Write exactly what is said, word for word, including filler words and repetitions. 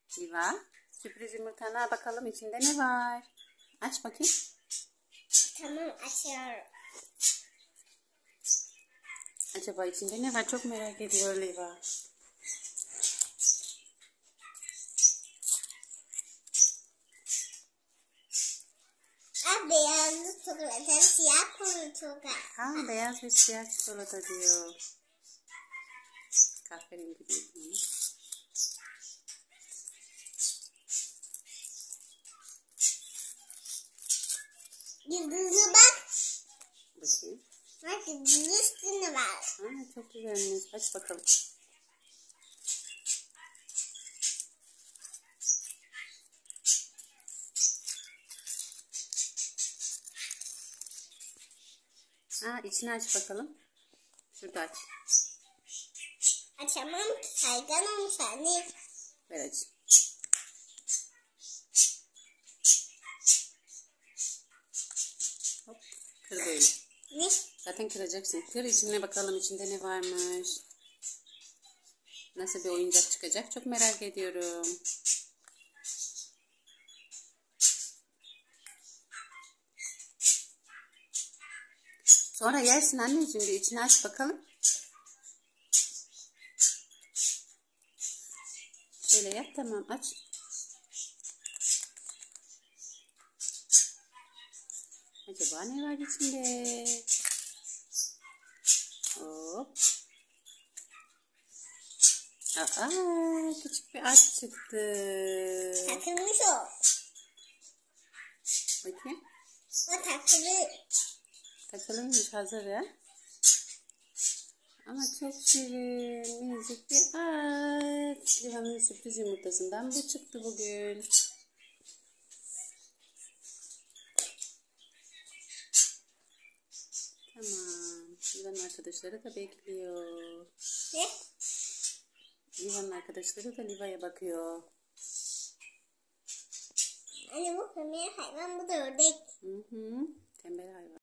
Liva, sürpriz yumurtana al bakalım içinde ne var? Aç bakayım. Tamam, açıyorum. Acaba içinde ne var? Çok merak ediyor Liva. Aa, beyazlı çikolata, siyah çikolata. Ha, beyaz ve siyah çikolata diyor. Kahverengi değil mi? Yıldızına bak. Bakayım. Bak, yıldızın üstüne bak. Ha, çok güzelmiş. Aç bakalım. Ha, içini aç bakalım. Şurada aç. Açamam, kaygan olmuş anne. Ver aç. Hop, kır böyle. Ne? Zaten kıracaksın. Kır içine bakalım içinde ne varmış. Nasıl bir oyuncak çıkacak çok merak ediyorum. Sonra yersin anneciğim, bir içini aç bakalım. Şöyle yap, tamam, aç. Acaba ne var içinde? Hop. Aa, küçük bir at çıktı. Takılmış o. Bakayım. O takılı. Takılıymış, hazır ya. Ama çok şirin, minicik bir at. Liva'nın sürpriz yumurtasından bu çıktı bugün. Tamam. Liva'nın arkadaşları da bekliyor. Ne? Liva'nın arkadaşları da Liva'ya bakıyor. Anne, bu kırmızı hayvan, bu da ördek. Hı hı. Tembel hayvan.